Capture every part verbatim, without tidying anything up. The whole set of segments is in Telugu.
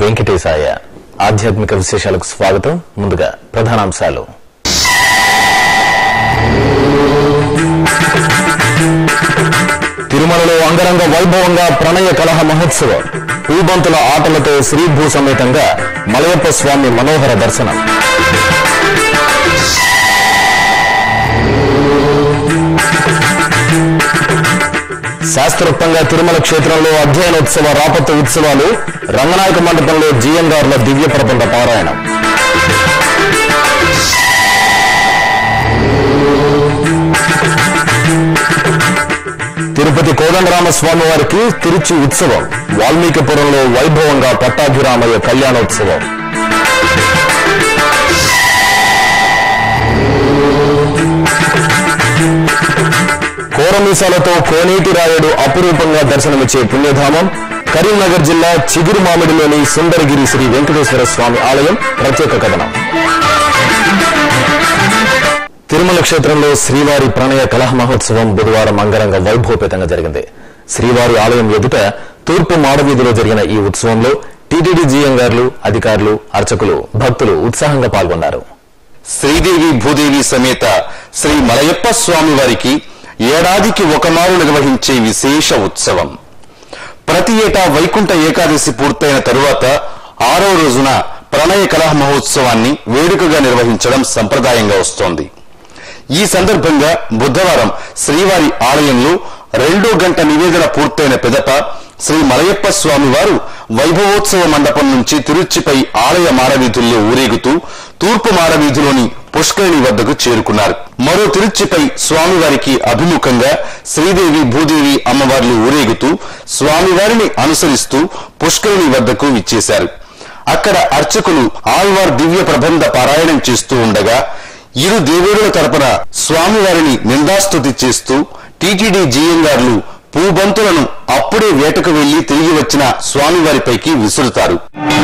వెంకటేశాయ. ఆధ్యాత్మిక విశేషాలకు స్వాగతం. ముందుగా ప్రధానాంశాలు. తిరుమలలో అంగరంగ వైభవంగా ప్రణయ కలహ మహోత్సవం. పూబంతుల ఆటలతో శ్రీభూ సమేతంగా మలయప్ప స్వామి మనోహర దర్శనం. శాస్త్రోక్తంగా తిరుమల క్షేత్రంలో అధ్యయనోత్సవ రాపత్తు ఉత్సవాలు. రంగనాయక మండపంలో జీఎంగార్ల దివ్య ప్రబంధ పారాయణం. తిరుపతి కోదండరామస్వామి వారికి తిరుచి ఉత్సవం. వాల్మీకిపురంలో వైభవంగా పట్టాభిరామయ్య కళ్యాణోత్సవం. కోరమీసాలతో కోనేటి రాయుడు అపురూపంగా దర్శనమిచ్చే పుణ్యధామం. కరీంనగర్ జిల్లా చిగురు మామిడిలోని సుందరగిరి శ్రీ వెంకటేశ్వర స్వామి ఆలయం ప్రత్యేక కథనం. తిరుమల క్షేత్రంలో శ్రీవారి ప్రణయ కలహ మహోత్సవం బుధవారం అంగరంగ వైభవపేతంగా జరిగింది. శ్రీవారి ఆలయం ఎదుట తూర్పు మాడవీధిలో జరిగిన ఈ ఉత్సవంలో టీటీడీ జీఎంగార్లు, అధికారులు, అర్చకులు, భక్తులు ఉత్సాహంగా పాల్గొన్నారు. శ్రీదేవి భూదేవి సమేత శ్రీ మలయప్ప స్వామి వారికి ఏడాదికి ఒకమారు నిర్వహించే విశేష ఉత్సవం. ప్రతి ఏటా వైకుంఠ ఏకాదశి పూర్తయిన తరువాత ఆరో రోజున ప్రణయ కలహ మహోత్సవాన్ని వేడుకగా నిర్వహించడం సంప్రదాయంగా వస్తోంది. ఈ సందర్భంగా బుధవారం శ్రీవారి ఆలయంలో రెండో గంట నివేదన పూర్తయిన పిదప శ్రీ మలయప్ప స్వామి వారు వైభవోత్సవ మండపం నుంచి తిరుచిపై ఆలయ మాడవీధుల్లో ఊరేగుతూ తూర్పు మాడవీధిలోని పుష్కరిణి వద్దకు చేరుకున్నారు. మరో తిరుచిపై స్వామివారికి అభిముఖంగా శ్రీదేవి భూదేవి అమ్మవార్లు ఊరేగుతూ స్వామివారిని అనుసరిస్తూ పుష్కరిణి వద్దకు విచ్చేశారు. అక్కడ అర్చకులు ఆళ్వార్ దివ్య ప్రబంధ పారాయణం చేస్తూ ఉండగా ఇరు దేవేరుల తరపున స్వామివారిని నిందాస్తుతి చేస్తూ టీటీడీ జీఎంగార్లు పూబంతులను అప్పుడే వేటకు వెళ్లి తిరిగి వచ్చిన స్వామివారిపైకి విసురుతారు.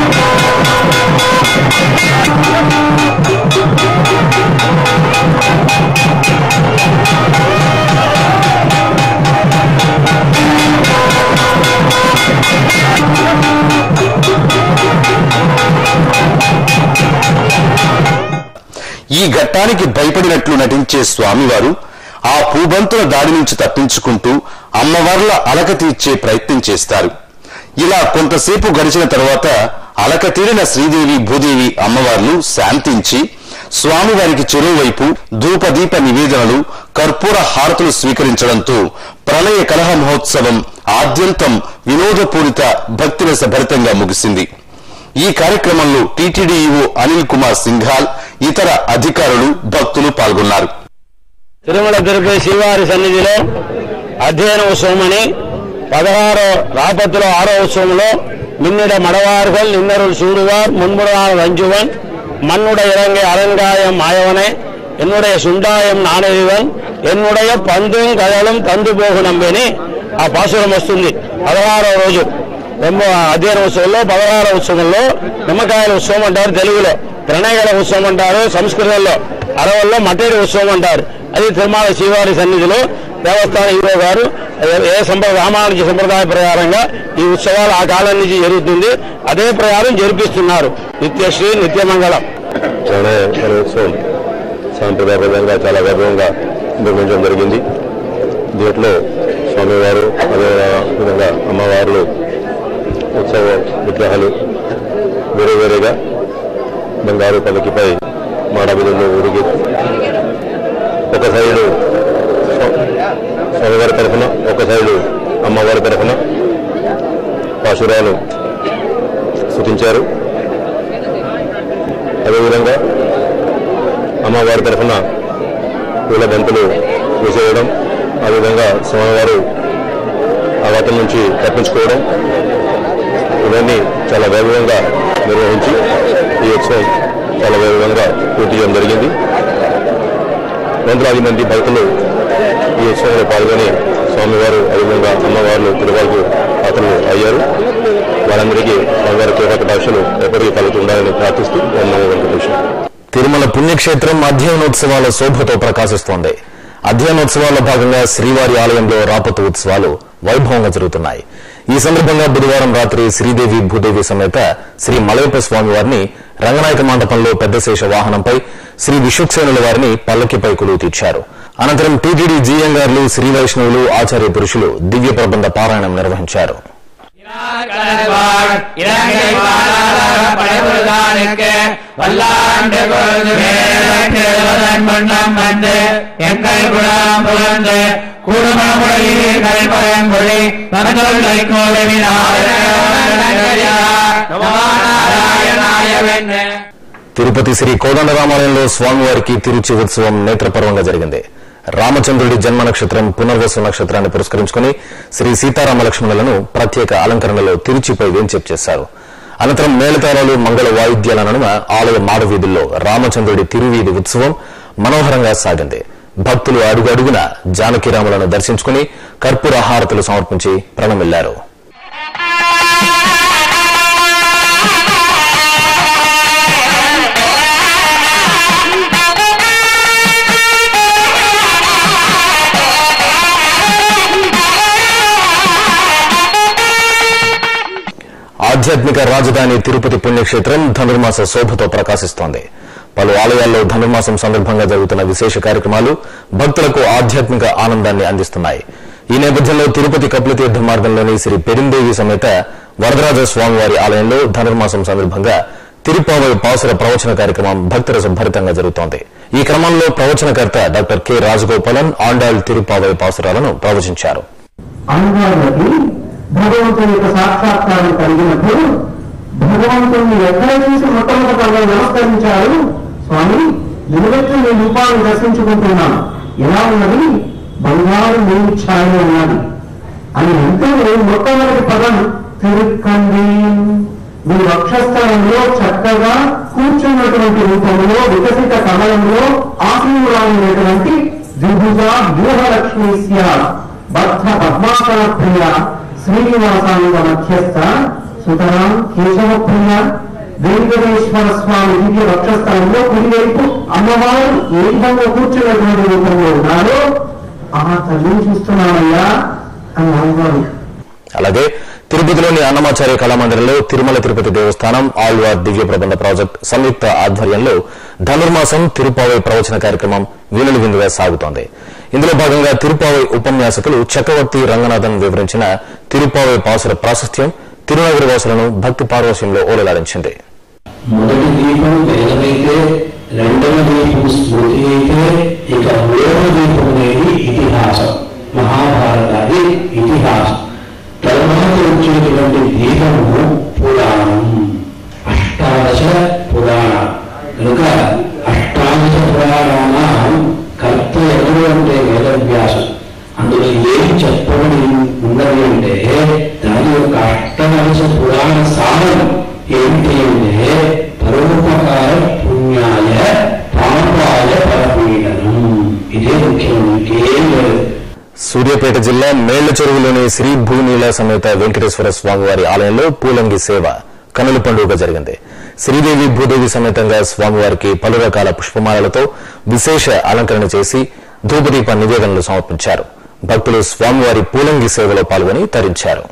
ఈ ఘట్టానికి భయపడినట్లు నటించే స్వామివారు ఆ పూబంతుల దాడి నుంచి తప్పించుకుంటూ అమ్మవార్ల అలక తీర్చే ప్రయత్నం చేస్తారు. ఇలా కొంతసేపు గడిచిన తర్వాత అలక తీరిన శ్రీదేవి భూదేవి అమ్మవార్లు శాంతించి స్వామివారికి చెరువువైపు ధూపదీప నివేదనలు, కర్పూర హారతులు స్వీకరించడంతో ప్రణయ కలహ మహోత్సవం ఆద్యంతం వినోదపూరిత భక్తిరస భరితంగా ముగిసింది. ఈ కార్యక్రమంలో టీటీడీ ఈవో అనిల్ కుమార్ సింఘాల్, ఇతర అధికారులు, భక్తులు పాల్గొన్నారు. తిరుమల తిరుపతి శ్రీవారి సన్నిధిలో అధ్యయన ఉత్సవం అని పదహారో రాపత్తులో ఆరో ఉత్సవంలో మిన్నిడ మడవాர்கள் నిన్నరులు సూడువార్ మున్ముడాల రంజువన్ మన్నుడ ఇరంగే అలంగాయం మాయవనే ఎన్నుடைய సుండాయం నానెదివన్ ఎన్నుடைய పందుం కదలం తందు పోగునంబని ఆ పాసురం వస్తుంది. పదహారో రోజు అధ్యయన ఉత్సవంలో పదహారో ఉత్సవంలో నిమ్మకాయల ఉత్సవం అంటారు, తెలుగులో ప్రణయగల ఉత్సవం అంటారు, సంస్కృతంలో అరవల్లో మట్టేడి ఉత్సవం అంటారు. అది తిరుమల శ్రీవారి సన్నిధిలో దేవస్థాన హీరో గారు ఏ సంప్రదాయ రామానుజ సంప్రదాయ ప్రకారంగా ఈ ఉత్సవాలు ఆ కాలం నుంచి జరుగుతుంది. అదే ప్రకారం జరిపిస్తున్నారు. నిత్యశ్రీ నిత్యమంగళం ఉత్సవం సాంప్రదాయబద్ధంగా చాలా గర్వంగా నిర్వహించడం జరిగింది. దీంట్లో స్వామివారు అదేవిధంగా అమ్మవార్లు ఉత్సవ విగ్రహాలు వేరే వేరేగా బంగారు పల్లకిపై మాడవీధుల్లో ఊరిగి ఒక సైడు స్వామివారి తరఫున, ఒక సైడు అమ్మవారి తరఫున పాశురాలు స్తుతించారు. అదేవిధంగా అమ్మవారి తరఫున పూల బంతులు వేసేయడం, ఆ విధంగా స్వామివారు ఆ వాటి నుంచి తప్పించుకోవడం, ఇవన్నీ చాలా వైభవంగా నిర్వహించి ఈ ఉత్సవం చాలా వైభవంగా పూర్తి చేయడం జరిగింది. వందలాది మంది భక్తులు ఈ ఉత్సవంలో పాల్గొని స్వామివారు అదేవిధంగా అమ్మవార్లు తిరుమలకు పాత్రలు అయ్యారు. వారందరికీ స్వామివారి కృపకటాక్షలు ఎప్పటికీ కలుగుతుండాలని ప్రార్థిస్తూ వెంకటేశ్వర. తిరుమల పుణ్యక్షేత్రం అధ్యయనోత్సవాల శోభతో ప్రకాశిస్తోంది. అధ్యయనోత్సవాల్లో భాగంగా శ్రీవారి ఆలయంలో రాపత్తు ఉత్సవాలు వైభవంగా జరుగుతున్నాయి. ఈ సందర్భంగా బుధవారం రాత్రి శ్రీదేవి భూదేవి సమేత శ్రీ మలయప్ప స్వామి వారిని రంగనాయక మండపంలో పెద్దశేష వాహనంపై శ్రీ విశ్వక్సేనుల వారిని పల్లకిపై కొలువు తీర్చారు. అనంతరం టీటీడీ జీఎంగార్లు, శ్రీ వైష్ణవులు, ఆచార్య పురుషులు దివ్య ప్రబంధ పారాయణం నిర్వహించారు. తిరుపతి శ్రీ కోదండరామాలయంలో స్వామివారికి తిరుచి ఉత్సవం నేత్రపర్వంగా జరిగింది. రామచంద్రుడి జన్మ నక్షత్రం పునర్వసు నక్షత్రాన్ని పురస్కరించుకుని శ్రీ సీతారామ లక్ష్మణులను ప్రత్యేక అలంకరణలో తిరుచిపై వేంచేపు చేశారు. అనంతరం మేళతాళాలు, మంగళ వాయిద్యాల నడుమ ఆలయ మాడవీధుల్లో రామచంద్రుడి తిరువీధి ఉత్సవం మనోహరంగా సాగింది. భక్తులు అడుగడుగున జానకిరాములను దర్శించుకుని కర్పూర హారతులు సమర్పించి ప్రణమిల్లారు. ఆధ్యాత్మిక రాజధాని తిరుపతి పుణ్యక్షేత్రం ధనుర్మాస శోభతో ప్రకాశిస్తోంది. పలు ఆలయాల్లో ధనుర్మాసం సందర్భంగా జరుగుతున్న విశేష కార్యక్రమాలు భక్తులకు ఆధ్యాత్మిక ఆనందాన్ని అందిస్తున్నాయి. ఈ నేపథ్యంలో తిరుపతి కపిలతీర్థ మార్గంలోని శ్రీ పెరిందేవి సమేత వరదరాజ స్వామివారి ఆలయంలో ధనుర్మాసం సందర్భంగా తిరుపావై పాసుర ప్రవచన కార్యక్రమం భక్తరస భరితంగా జరుగుతోంది. ఈ క్రమంలో ప్రవచనకర్త డాక్టర్ కె రాజగోపాలన్ ఆండాళ్ తిరుపావై పాసురాలను ప్రవచించారు. భగవంతుని యొక్క సాక్షాత్కారం కలిగినప్పుడు భగవంతుని ఎక్కడ చూసి మొట్టమొదటిగా నమస్కరించారు. స్వామి, నిలబెట్టి నీ రూపాన్ని దర్శించుకుంటున్నాను, ఎలా ఉన్నది? బంగారు నీరు ఛాయ ఉన్నది అని వెంటనే మొట్టమొదటి పదం తిరుక్కండి. మీ వక్షస్థలంలో చక్కగా కూర్చున్నటువంటి రూపంలో వికసిత కమలంలో ఆశీర్వాదమైనటువంటి ద్విభుజ వ్యూహలక్ష్మీ స్యాత్ భక్త పద్మాసన ప్రియ శ్రీనివాసాంగ మధ్యస్థ సుతరాం కేశవ ప్రియ వెంకటేశ్వర స్వామి దివ్య వక్షస్థలంలో కుడివైపు అమ్మవారు ఏ విధంగా కూర్చున్నటువంటి రూపంలో ఉన్నారో ఆ తల్లిని చూస్తున్నామయ్యా అని అమ్మవారు. అలాగే తిరుపతిలోని అన్నమాచార్య కళామందిరంలో తిరుమల తిరుపతి దేవస్థానం ఆళ్వార్ దివ్య ప్రబంధ ప్రాజెక్ట్ సంయుక్త ఆధ్వర్యంలో ధనుర్మాసం తిరుపావై ప్రవచన కార్యక్రమం వీలులు విందుగా సాగుతోంది. ఇందులో భాగంగా తిరుపావై ఉపన్యాసకులు చక్రవర్తి రంగనాథన్ వివరించిన తిరుపావై పాసుర ప్రాశస్త్యం తిరునగరి వాసులను భక్తి పార్వశ్యంలో ఓలలాడించింది. మొదటి దీపం వేదమైతే, రెండవ దీపం స్మృతి అయితే, ఇక మూడవ దీపం అనేది ఇతిహాసం, మహాభారతాది ఇతిహాసం. తర్వాత వచ్చేటువంటి దీపము పురాణం, అష్టాదశ పురాణ. కనుక అష్టాదశ పురాణాల కర్త ఎవరు అంటే వేదవ్యాసం. అందులో ఏమి చెప్పబడి ఉన్నది అంటే దాని యొక్క అష్టాదశ పురాణ సారం ఏమిటి అంటే పరోపకార పుణ్యాయ పాపాయ పరపీడనం. ఇదే ముఖ్యం, ఇంకేం లేదు. సూర్యాపేట జిల్లా మేళ్ల చెరువులోని శ్రీ భూనీల సమేత వెంకటేశ్వర స్వామివారి ఆలయంలో పూలంగి సేవ కనుల పండుగ జరిగింది. శ్రీదేవి భూదేవి సమేతంగా స్వామివారికి పలు రకాల పుష్పమాలలతో విశేష అలంకరణ చేసి ధూపదీప నివేదనలు సమర్పించారు. భక్తులు స్వామివారి పూలంగి సేవలో పాల్గొని తరించారు.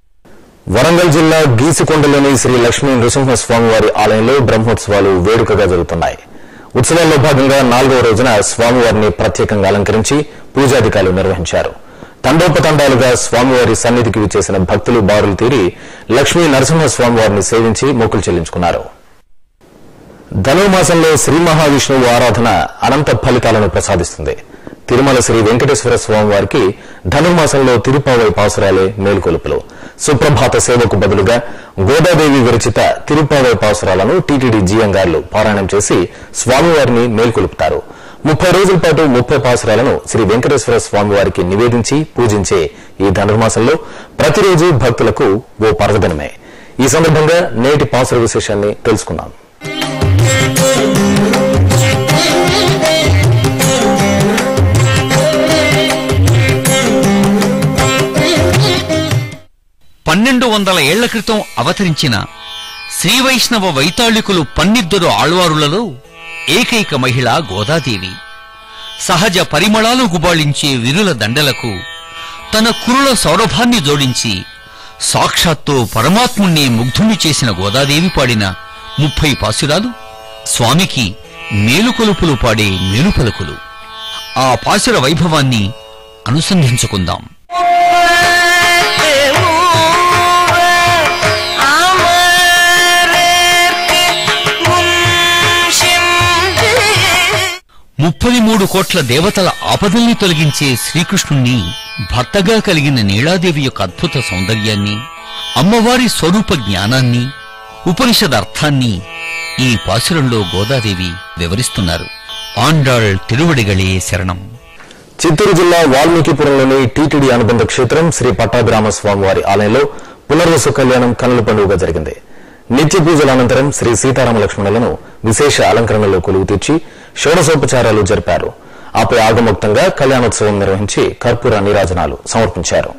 వరంగల్ జిల్లా గీసికొండలోని శ్రీ లక్ష్మీ నృసింహస్వామివారి ఆలయంలో బ్రహ్మోత్సవాలు వేడుకగా జరుగుతున్నాయి. ఉత్సవాల్లో భాగంగా నాలుగవ రోజున స్వామివారిని ప్రత్యేకంగా అలంకరించి పూజాధికారులు నిర్వహించారు. తండోపతండాలుగా స్వామివారి సన్నిధికి విచ్చేసిన భక్తులు బారులు తీరి లక్ష్మీ నరసింహస్వామివారిని సేవించి మొక్కులు చెల్లించుకున్నారు. ధనుర్మాసంలో శ్రీ మహావిష్ణువు ఆరాధన అనంత ఫలితాలను ప్రసాదిస్తుంది. తిరుమల శ్రీ వెంకటేశ్వర స్వామివారికి ధనుర్మాసంలో తిరుపావై పాసురాలే మేలుకొలుపులు. సుప్రభాత సేవకు బదులుగా గోదాదేవి విరచిత తిరుపావై పాసురాలను టీటీడీ జీఎంగార్లు పారాయణం చేసి స్వామివారిని మేల్కొలుపుతారు. ముప్పై రోజుల పాటు ముప్పై పాసురాలను శ్రీ వెంకటేశ్వర స్వామివారికి నివేదించి పూజించే ఈ ధనుర్మాసంలో ప్రతిరోజు భక్తులకు ఓ పర్వదినమే. ఈ సందర్భంగా నేటి పాసుర విశేషాన్ని తెలుసుకున్నాం. పన్నెండు వందల ఏళ్ల క్రితం అవతరించిన శ్రీవైష్ణవ వైతాళికులు పన్నిద్దరు ఆళ్వారులలో ఏకైక మహిళ గోదాదేవి. సహజ పరిమళాలు గుబాళించే విరుల దండలకు తన కురుల సౌరభాన్ని జోడించి సాక్షాత్తు పరమాత్ముణ్ణి ముగ్ధుణ్ణి చేసిన గోదాదేవి పాడిన ముప్పై పాసురాలు స్వామికి మేలుకొలుపులు పాడే మేలుపలుకులు. ఆ పాసుర వైభవాన్ని అనుసంధించుకుందాం. ముప్పై మూడు కోట్ల దేవతల ఆపదల్ని తొలగించే శ్రీకృష్ణుణ్ణి భర్తగా కలిగిన నీలాదేవి యొక్క అద్భుత సౌందర్యాన్ని, అమ్మవారి స్వరూప జ్ఞానాన్ని, ఉపనిషదర్థాన్ని ఈ పాసురంలో గోదాదేవి వివరిస్తున్నారు. ఆండాళ్ తిరువడిగళే శరణం. చిత్తూరు జిల్లా వాల్మీకిపురంలోని టీటీడీ అనుబంధ క్షేత్రం శ్రీ పట్టాభిరామ స్వామివారి ఆలయంలో పునర్వసు కళ్యాణం కన్నుల పండుగగా జరిగింది. నిత్య పూజల అనంతరం శ్రీ సీతారామ లక్ష్మణులను విశేష అలంకరణలో కొలువు తీర్చి షోడశోపచారాలు జరిపారు. ఆపై ఆగమోక్తంగా కళ్యాణోత్సవం నిర్వహించి కర్పూర నీరాజనాలు సమర్పించారు.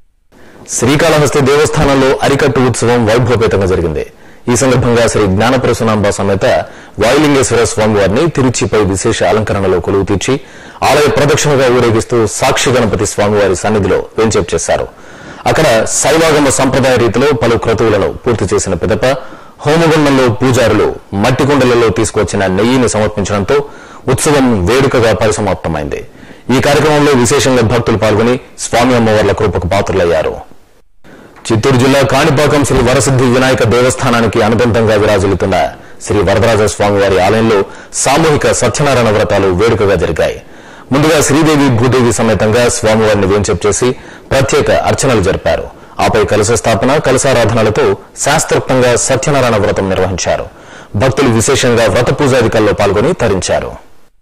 శ్రీకాళహస్తి దేవస్థానంలో అరికట్టు ఉత్సవం వైభవపేతంగా జరిగింది. ఈ సందర్భంగా శ్రీ జ్ఞానప్రసూనాంబ సమేత వాయులింగేశ్వర స్వామివారిని తిరుచిపై విశేష అలంకరణలో కొలువు తీర్చి ఆలయ ప్రదక్షిణగా ఊరేగిస్తూ సాక్షి గణపతి స్వామివారి సన్నిధిలో వేంచేపు చేశారు. అక్కడ శైవాగమ సంప్రదాయ రీతిలో పలు క్రతువులను పూర్తి చేసిన పిదప హోమగుండంలో పూజారులు మట్టి కుండలలో తీసుకొచ్చిన నెయ్యిని సమర్పించడంతో ఉత్సవం వేడుకగా పరిసమాప్తమైంది. ఈ కార్యక్రమంలో విశేషంగా భక్తులు పాల్గొని స్వామి అమ్మవార్ల కృపకు పాత్రులయ్యారు. చిత్తూరు జిల్లా కాణిపాకం శ్రీ వరసిద్ధి వినాయక దేవస్థానానికి అనుబంధంగా విరాజిల్లుతున్న శ్రీ వరదరాజ స్వామివారి ఆలయంలో సామూహిక సత్యనారాయణ వ్రతాలు వేడుకగా జరిగాయి. ముందుగా శ్రీదేవి భూదేవి సమేతంగా స్వామివారిని వేంచేపు చేసి ప్రత్యేక అర్చనలు జరిపారు. ఆపై కలశ స్థాపన, కలశారాధనలతో శాస్త్రోక్తంగా సత్యనారాయణ వ్రతం నిర్వహించారు. భక్తులు విశేషంగా వ్రత పూజాధికాల్లో పాల్గొని తరించారు.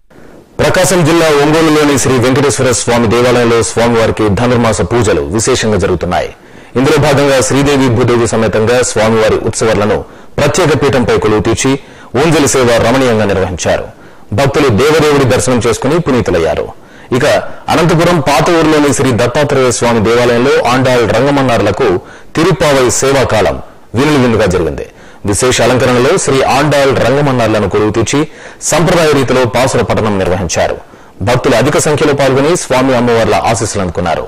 ప్రకాశం జిల్లా ఒంగోలులోని శ్రీ వెంకటేశ్వర స్వామి దేవాలయంలో స్వామివారికి ధనుర్మాస పూజలు విశేషంగా జరుగుతున్నాయి. ఇందులో భాగంగా శ్రీదేవి భూదేవి సమేతంగా స్వామివారి ఉత్సవాలను ప్రత్యేక పీఠంపై కొలువు తీర్చి ఊంజలి సేవ రమణీయంగా నిర్వహించారు. భక్తులు దేవదేవుడి దర్శనం చేసుకుని పునీతులయ్యారు. ఇక అనంతపురం పాత ఊరిలోని శ్రీ దత్తాత్రేయ స్వామి దేవాలయంలో ఆండాళ్ రంగమన్నార్లకు తిరుపావై సేవాకాలం వినులు విందుగా జరిగింది. విశేష అలంకరణలో శ్రీ ఆండాళ్ రంగమన్నార్లను కొలువు తీర్చి సంప్రదాయ రీతిలో పాసుర పఠనం నిర్వహించారు. భక్తులు అధిక సంఖ్యలో పాల్గొని స్వామి అమ్మవార్ల ఆశీస్సులు అందుకున్నారు.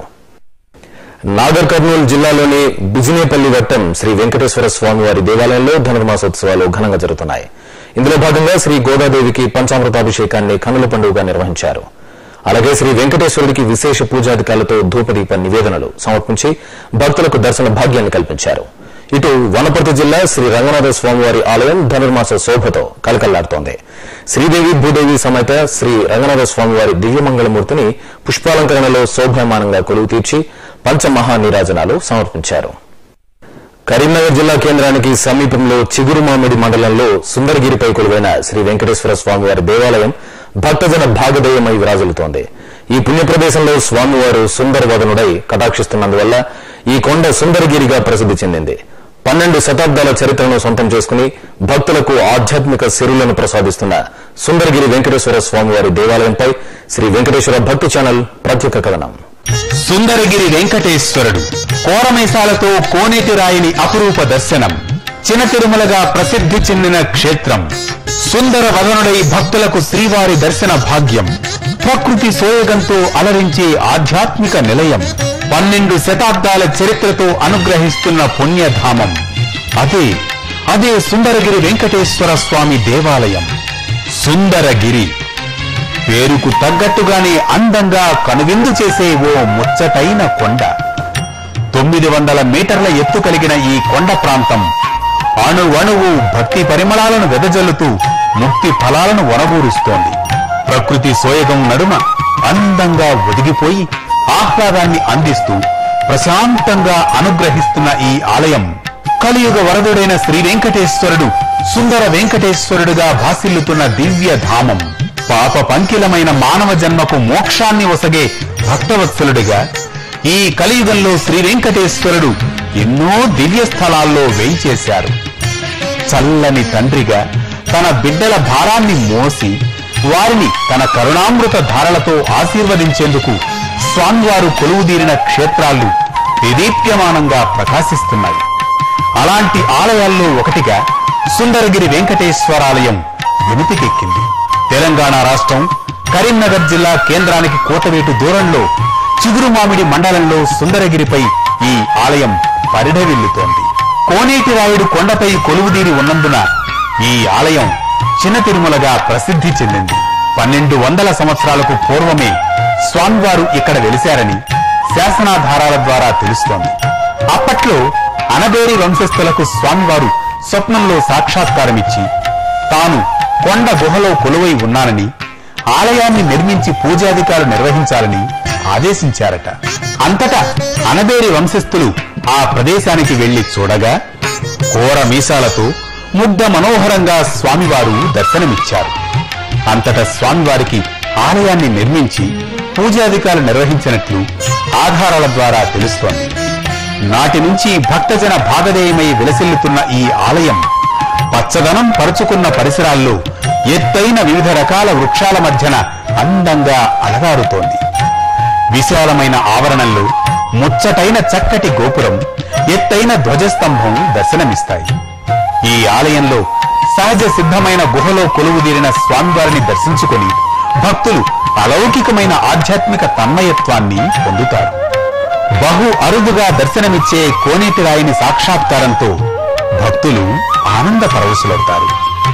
నాగర్ కర్నూలు జిల్లాలోని బిజినేపల్లి వట్టం శ్రీ వెంకటేశ్వర స్వామివారి దేవాలయంలో ధనుర్మాసోత్సవాలు ఘనంగా జరుగుతున్నాయి. ఇందులో భాగంగా శ్రీ గోదాదేవికి పంచామృతాభిషేకాన్ని కన్నుల పండుగగా నిర్వహించారు. అలాగే శ్రీ వెంకటేశ్వరుడికి విశేష పూజాధికాలతో ధూపదీప నివేదనలు సమర్పించి భక్తులకు దర్శన భాగ్యాన్ని కల్పించారు. ఇటు వనపర్తి జిల్లా శ్రీ రంగనాథ స్వామివారి ఆలయం ధనుర్మాస శోభతో కలకల్లాడుతోంది. శ్రీదేవి భూదేవి సమేత శ్రీ రంగనాథ స్వామివారి దివ్యమంగళమూర్తిని పుష్పాలంకరణలో శోభాయమానంగా కొలువు తీర్చి పంచమహానీరాజనాలు సమర్పించారు. కరీంనగర్ జిల్లా కేంద్రానికి సమీపంలో చిగురుమామిడి మండలంలో సుందరగిరిపై కొలువైన శ్రీ వెంకటేశ్వర స్వామివారి దేవాలయం భక్తజన భాగధేయమై విరాజిల్లుతోంది. ఈ పుణ్య ప్రదేశంలో స్వామివారు సుందరవదనుడై కటాక్షిస్తున్నందువల్ల ఈ కొండ సుందరగిరిగా ప్రసిద్ధి చెందింది. పన్నెండు శతాబ్దాల చరిత్రను సొంతం చేసుకుని భక్తులకు ఆధ్యాత్మిక సిరులను ప్రసాదిస్తున్న సుందరగిరి వెంకటేశ్వర స్వామివారి దేవాలయంపై శ్రీ వెంకటేశ్వర భక్తి ఛానల్ ప్రత్యేక కథనం. సుందరగిరి వెంకటేశ్వరుడు కోరమేసాలతో కోనేటి రాయిని అపురూప దర్శనం. చిన్న తిరుమలగా ప్రసిద్ధి చెందిన క్షేత్రం. సుందర వదనుడై భక్తులకు శ్రీవారి దర్శన భాగ్యం. ప్రకృతి సోయగంతో అలరించే ఆధ్యాత్మిక నిలయం. పన్నెండు శతాబ్దాల చరిత్రతో అనుగ్రహిస్తున్న పుణ్యధామం. అదే అదే సుందరగిరి వెంకటేశ్వర స్వామి దేవాలయం. సుందరగిరి పేరుకు తగ్గట్టుగానే అందంగా కనువిందు చేసే ఓ ముచ్చటైన కొండ. తొమ్మిది వందల మీటర్ల ఎత్తు కలిగిన ఈ కొండ ప్రాంతం అణువణువు భక్తి పరిమళాలను వెదజల్లుతూ ముక్తి ఫలాలను వనగూరుస్తోంది. ప్రకృతి సోయగం నడుమ అందంగా ఒదిగిపోయి ఆహ్లాదాన్ని అందిస్తూ ప్రశాంతంగా అనుగ్రహిస్తున్న ఈ ఆలయం కలియుగ వరదుడైన శ్రీ వెంకటేశ్వరుడు సుందర వెంకటేశ్వరుడుగా భాసిల్లుతున్న దివ్య ధామం. పాప పంకిలమైన మానవ జన్మకు మోక్షాన్ని ఒసగే భక్తవత్సలుడిగా ఈ కలియుగంలో శ్రీ వెంకటేశ్వరుడు ఎన్నో దివ్య స్థలాల్లో వేయించేశారు. చల్లని తండ్రిగా తన బిడ్డల భారాన్ని మోసి వారిని తన కరుణామృత ధారలతో ఆశీర్వదించేందుకు స్వామివారు కొలువుదీరిన క్షేత్రాలు దేదీప్యమానంగా ప్రకాశిస్తున్నాయి. అలాంటి ఆలయాల్లో ఒకటిగా సుందరగిరి వెంకటేశ్వరాలయం వినుతికెక్కింది. తెలంగాణ రాష్ట్రం కరీంనగర్ జిల్లా కేంద్రానికి కోటవేటు దూరంలో చిగురుమామిడి మండలంలో సుందరగిరిపై ఈ ఆలయం పరిఢవిల్లుతోంది. కోనేటి రాయుడు కొండపై కొలువుదీరి ఉన్నందున ఈ ఆలయం చిన్న తిరుమలగా ప్రసిద్ధి చెందింది. పన్నెండు వందల సంవత్సరాలకు పూర్వమే స్వామివారు ఇక్కడ వెలిశారని శాసనాధారాల ద్వారా తెలుస్తోంది. అప్పట్లో అనబేరి వంశస్థులకు స్వామివారు స్వప్నంలో సాక్షాత్కారమిచ్చి తాను కొండ గుహలో కొలువై ఉన్నానని, ఆలయాన్ని నిర్మించి పూజాధికారులు నిర్వహించాలని ఆదేశించారట. అంతటా అనబేరి వంశస్థులు ఆ ప్రదేశానికి వెళ్లి చూడగా కోర మీసాలతో ముగ్ధ మనోహరంగా స్వామివారు దర్శనమిచ్చారు. అంతటా స్వామివారికి ఆలయాన్ని నిర్మించి పూజాధికారులు నిర్వహించినట్లు ఆధారాల ద్వారా తెలుస్తోంది. నాటి నుంచి భక్తజన భాగధేయమై విలసిల్లుతున్న ఈ ఆలయం పచ్చదనం పరుచుకున్న పరిసరాల్లో ఎత్తైన వివిధ రకాల వృక్షాల మధ్యన అందంగా అలగారుతోంది. విశాలమైన ఆవరణంలో ముచ్చటైన చక్కటి గోపురం, ఎత్తైన ధ్వజస్తంభం దర్శనమిస్తాయి. ఈ ఆలయంలో సహజ సిద్ధమైన గుహలో కొలువుదీరిన స్వామివారిని దర్శించుకొని భక్తులు అలౌకికమైన ఆధ్యాత్మిక తన్మయత్వాన్ని పొందుతారు. బహు అరుదుగా దర్శనమిచ్చే కోనేటి రాయిని సాక్షాత్కారంతో భక్తులు ఆనంద పరవశులవుతారు.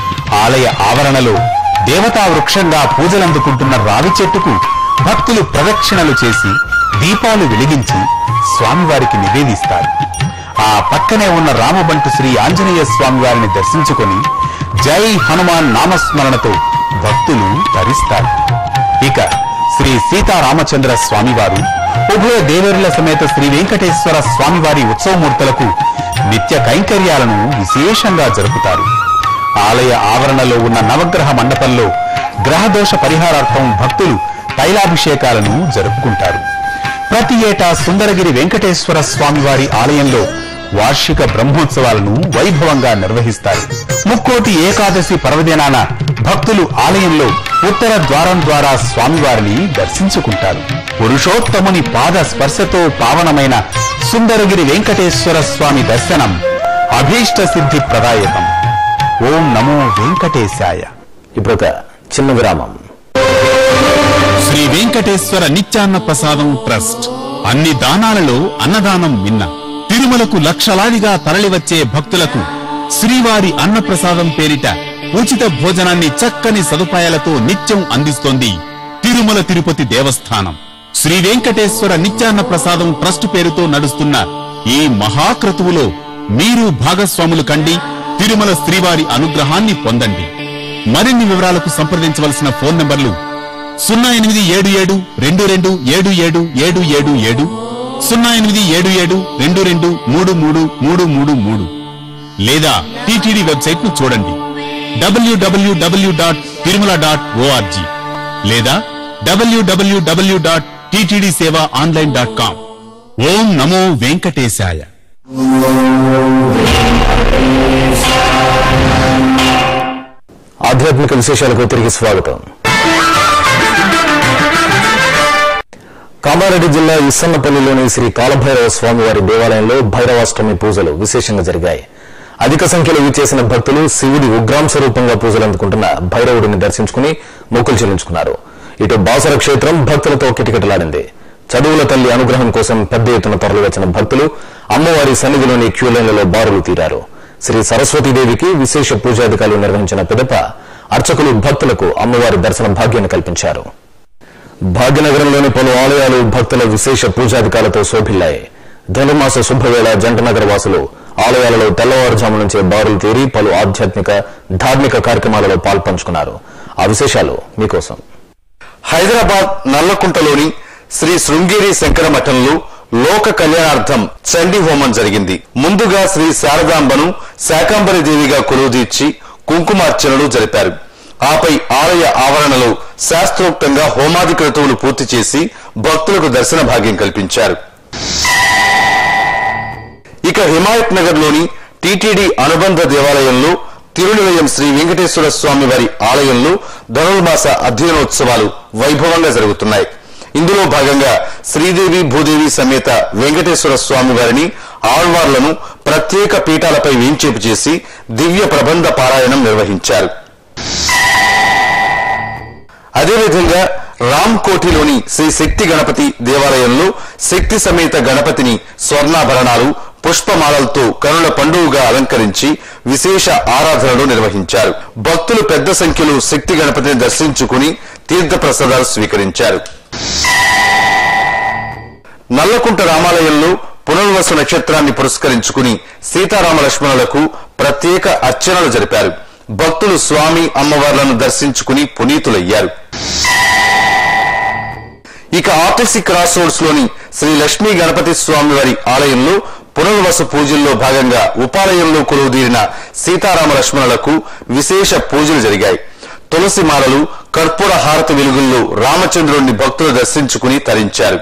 ఆలయ ఆవరణలో దేవతా వృక్షంగా పూజలందుకుంటున్న రావి చెట్టుకు భక్తులు ప్రదక్షిణలు చేసి దీపాలు వెలిగించి స్వామివారికి నివేదిస్తారు. ఆ పక్కనే ఉన్న రామబంటు శ్రీ ఆంజనేయ స్వామివారిని దర్శించుకొని జై హనుమాన్ నామస్మరణతో భక్తులు తరిస్తారు. ఇక శ్రీ సీతారామచంద్ర స్వామివారు, ఉభయ దేవేరుల సమేత శ్రీ వెంకటేశ్వర స్వామివారి ఉత్సవమూర్తులకు నిత్య కైంకర్యాలను విశేషంగా జరుపుతారు. ఆలయ ఆవరణలో ఉన్న నవగ్రహ మండపంలో గ్రహదోష పరిహారార్థం భక్తులు తైలాభిషేకాలను జరుపుకుంటారు. ప్రతి ఏటా సుందరగిరి వెంకటేశ్వర స్వామివారి ఆలయంలో వార్షిక బ్రహ్మోత్సవాలను వైభవంగా నిర్వహిస్తారు. ముక్కోటి ఏకాదశి పర్వదినాన భక్తులు ఆలయంలో ఉత్తర ద్వారం ద్వారా స్వామివారిని దర్శించుకుంటారు. పురుషోత్తముని పాద స్పర్శతో పావనమైన సుందరగిరి వెంకటేశ్వర స్వామి దర్శనం అభీష్ట సిద్ధి ప్రదాయకం. ఓం నమో వెంకటేశాయ. ఇప్పుడు చిన్న విరామం. శ్రీ వెంకటేశ్వర నిత్యాన్న ప్రసాదం ట్రస్ట్ అన్ని దానాలలో అన్నదానం మిన్న. తిరుమలకు లక్షలాదిగా తరలివచ్చే భక్తులకు శ్రీవారి అన్నప్రసాదం పేరిట ఉచిత భోజనాన్ని చక్కని సదుపాయాలతో నిత్యం అందిస్తోంది తిరుమల తిరుపతి దేవస్థానం. శ్రీ వెంకటేశ్వర నిత్యాన్న ప్రసాదం ట్రస్ట్ పేరుతో నడుస్తున్న ఈ మహాక్రతువులో మీరు భాగస్వాములు కండి, తిరుమల శ్రీవారి అనుగ్రహాన్ని పొందండి. మరిన్ని వివరాలకు సంప్రదించవలసిన ఫోన్ నంబర్లు సున్నా ఎనిమిది ఏడు ఏడు రెండు రెండు ఏడు ఏడు ఏడు ఏడు ఏడు, సున్నా ఎనిమిది ఏడు ఏడు రెండు రెండు మూడు మూడు మూడు మూడు మూడు, లేదా టీటీడీ వెబ్సైట్ ను చూడండి W W W dot Tirumala dot O R G లేదా W W W dot TTD seva online dot com. ఓం నమో వెంకటేశాయ. ఆధ్యాత్మిక విశేషాలకు తిరిగి స్వాగతం. కామారెడ్డి జిల్లా ఇస్సన్నపల్లిలోని శ్రీ కాలభైరవ స్వామివారి దేవాలయంలో భైరవాష్టమి పూజలు విశేషంగా జరిగాయి. అధిక సంఖ్యలో విచ్చేసిన భక్తులు శివుడి ఉగ్రాంశ రూపంగా పూజలు అందుకుంటున్న భైరవుడిని దర్శించుకుని మొక్కులు చెల్లించుకున్నారు. ఇటు బాసర క్షేత్రం భక్తులతో కిటకిటలాడింది. చదువుల తల్లి అనుగ్రహం కోసం పెద్ద ఎత్తున తరలివచ్చిన భక్తులు అమ్మవారి సన్నిధిలోని క్యూలైన్లలో బారులు తీరారు. శ్రీ సరస్వతీదేవికి విశేష పూజాధికారులు నిర్వహించిన పిదప అర్చకులు భక్తులకు అమ్మవారి దర్శన భాగ్యాన్ని కల్పించారు. భాగ్యనగరంలోని పలు ఆలయాలు భక్తుల విశేష పూజాధికారులతో శోభిల్లాయి. ధనుర్మాస శుభవేళ జంటనగర్ వాసులు ఆలయాలలో తెల్లవారుజాము నుంచే బారులు తీరి పలు ఆధ్యాత్మిక ధార్మిక కార్యక్రమాలలో పాల్పంచుకున్నారు. ఆ విశేషాలు మీకోసం. హైదరాబాద్ నల్లకుంటలోని శ్రీ శృంగేరి శంకర మఠంలో లోక కళ్యాణార్థం చండీ హోమం జరిగింది. ముందుగా శ్రీ శారదాంబను శాకాంబరి దేవిగా కొలువుదీర్చి కుంకుమార్చనలు జరిపారు. ఆపై ఆలయ ఆవరణలో శాస్త్రోక్తంగా హోమాది క్రతువులు పూర్తి చేసి భక్తులకు దర్శన భాగ్యం కల్పించారు. ఇక హిమాయత్ నగర్ లోని టీటీడీ అనుబంధ దేవాలయంలో తిరునిలయం శ్రీ వెంకటేశ్వర స్వామి వారి ఆలయంలో ధనుర్మాస అధ్యయనోత్సవాలు వైభవంగా జరుగుతున్నాయి. ఇందులో భాగంగా శ్రీదేవి భూదేవి సమేత వెంకటేశ్వర స్వామి వారిని ఆళ్వార్లను ప్రత్యేక పీఠాలపై వేంచేపు చేసి దివ్య ప్రబంధ పారాయణం నిర్వహించారు. అదేవిధంగా రామ్కోటిలోని శ్రీ శక్తి గణపతి దేవాలయంలో శక్తి సమేత గణపతిని స్వర్ణాభరణాలు పుష్పమాలలతో కనుల పండుగగా అలంకరించి విశేష ఆరాధనలు నిర్వహించారు. భక్తులు పెద్ద సంఖ్యలో శక్తి గణపతిని దర్శించుకుని తీర్థ ప్రసాదాలు స్వీకరించారు. నల్లకుంట రామాలయంలో పునర్వసు నక్షత్రాన్ని పురస్కరించుకుని సీతారామ లక్ష్మణులకు ప్రత్యేక అర్చనలు జరిపారు. భక్తులు స్వామి అమ్మవార్లను దర్శించుకుని పునీతులయ్యారు. ఇక ఆర్టీసీ క్రాస్ రోడ్స్ లోని శ్రీ లక్ష్మీ గణపతి స్వామి వారి ఆలయంలో పునర్వసు పూజల్లో భాగంగా ఉపాలయంలో కొలువుదీరిన సీతారామ లక్ష్మణులకు విశేష పూజలు జరిగాయి. తులసి మాలలు, కర్పూర హారతి వెలుగుల్లో రామచంద్రుడిని భక్తులు దర్శించుకుని తరించారు.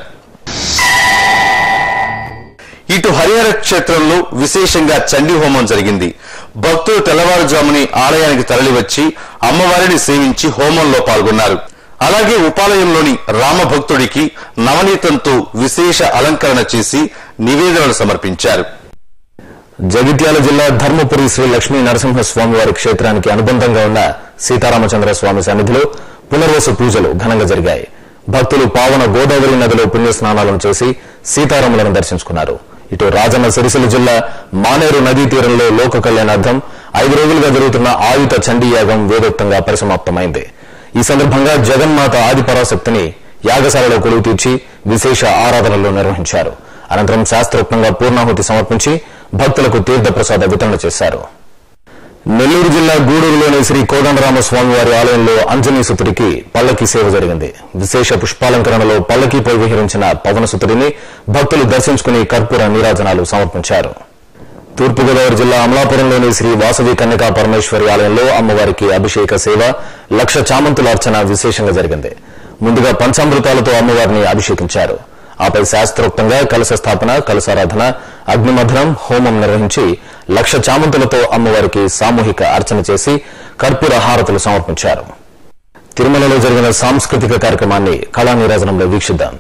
ఇటు హరిహర క్షేత్రంలో విశేషంగా చండీ హోమం జరిగింది. భక్తులు తెల్లవారుజాముని ఆలయానికి తరలివచ్చి అమ్మవారిని సేవించి హోమంలో పాల్గొన్నారు. అలాగే ఉపాలయంలోని రామభక్తుడికి నవనీతంతో విశేష అలంకరణ చేసి నివేదనలు సమర్పించారు. జగిత్యాల జిల్లా ధర్మపురి శ్రీ లక్ష్మీ నరసింహస్వామి వారి క్షేత్రానికి అనుబంధంగా ఉన్న సీతారామచంద్ర స్వామి సన్నిధిలో పునర్వసు పూజలు ఘనంగా జరిగాయి. భక్తులు పావన గోదావరి నదిలో పుణ్యస్నానాలను చేసి సీతారాములను దర్శించుకున్నారు. ఇటు రాజన్న సిరిసిల్ల జిల్లా మానేరు నదీ తీరంలో లోక కళ్యాణార్థం ఐదు రోజులుగా జరుగుతున్న ఆయుత చండీ యాగం వేదోక్తంగా పరిసమాప్తమైంది. ఈ సందర్భంగా జగన్మాత ఆదిపరాశక్తిని యాగశాలలో కొలువు తీర్చి విశేష ఆరాధనలు నిర్వహించారు. అనంతరం శాస్త్రోక్తంగా పూర్ణాహుతి సమర్పించి భక్తులకు తీర్థ ప్రసాద వితరణ చేశారు. నెల్లూరు జిల్లా గూడూరులోని శ్రీ కోదండరామస్వామి వారి ఆలయంలో అంజనీసుతుడికి పల్లకి సేవ జరిగింది. విశేష పుష్పాలంకరణలో పల్లకీపై విహరించిన పవనసుతుడిని భక్తులు దర్శించుకుని కర్పూర నీరాజనాలు సమర్పించారు. తూర్పుగోదావరి జిల్లా అమలాపురంలోని శ్రీ వాసవి కన్యకా పరమేశ్వరి ఆలయంలో అమ్మవారికి అభిషేక సేవ, లక్ష చామంతుల అర్చన విశేషంగా జరిగింది. ముందుగా పంచామృతాలతో అమ్మవారిని అభిషేకించారు. ఆపై శాస్త్రోక్తంగా కలశ స్థాపన, కలశారాధన, అగ్నిమథనం, హోమం నిర్వహించి లక్ష చామంతులతో అమ్మవారికి సామూహిక అర్చన చేసి కర్పూర హారతులు సమర్పించారు. తిరుమలలో జరిగిన సాంస్కృతిక కార్యక్రమాన్ని కళా నీరాజనంలో వీక్షిద్దాం.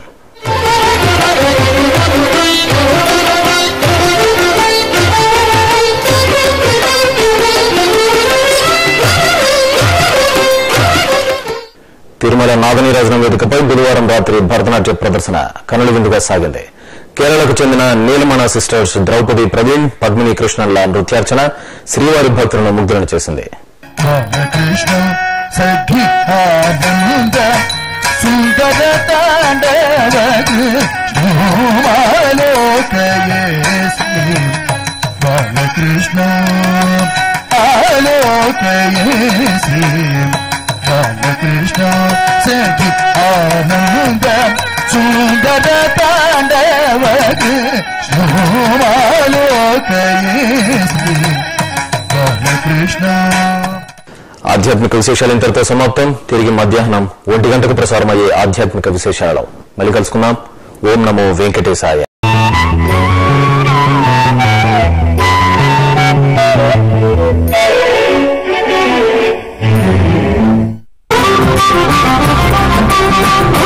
తిరుమల నాదనీరాజనం వేదికపై బుధవారం రాత్రి భరతనాట్య ప్రదర్శన కనుల విందుగా సాగింది. కేరళకు చెందిన నీలమణ సిస్టర్స్ ద్రౌపది ప్రవీణ్, పద్మిని కృష్ణన్ల నృత్యార్చన శ్రీవారి భక్తులను ముగ్ధులను చేసింది. కృష్ణ సఖి ఆనంద సుందర తాండవ కృష్ణ. ఆధ్యాత్మిక విశేషాలు ఇంతటితో సమాప్తం. తిరిగి మధ్యాహ్నం ఒంటి గంటకు ప్రసారమయ్యే ఆధ్యాత్మిక విశేషాలలో మళ్ళీ కలుసుకుందాం. ఓం నమో వెంకటేశాయ. Oh